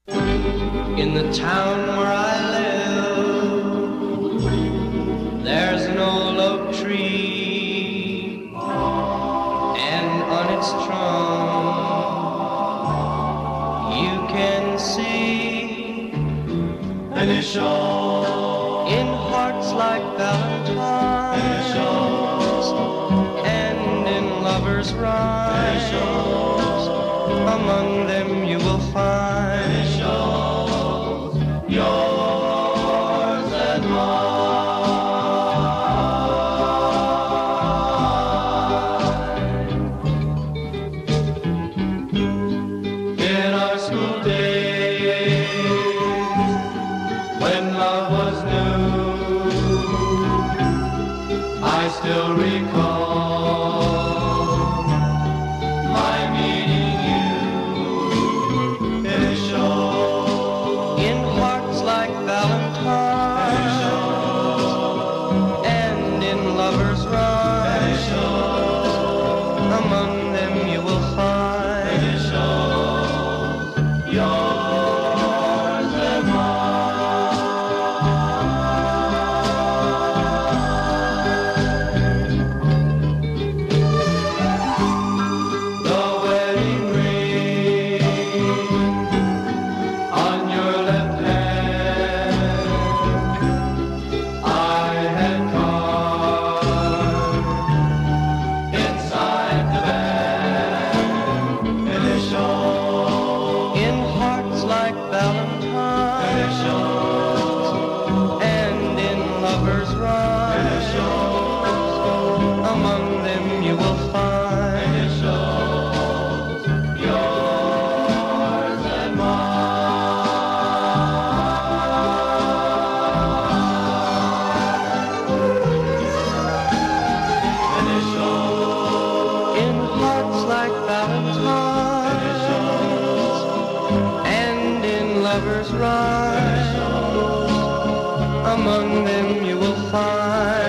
In the town where I live, there's an old oak tree, and on its trunk you can see initials in hearts like valentines, and in lovers' rhymes. Among them you will find initials, yours and mine. In our school days, when love was new, I still recall my meeting you. Initials in hearts like valentines, and in lovers' rhymes. Among them you will find initials, yours and mine. The wedding ring on your left hand, I had carved inside the band. Initials in hearts like valentines, initials, and in lovers' rhymes. Initials, among them you will find initials, yours and mine. Initials in hearts like valentines, and in lovers' rhymes. Among them you will find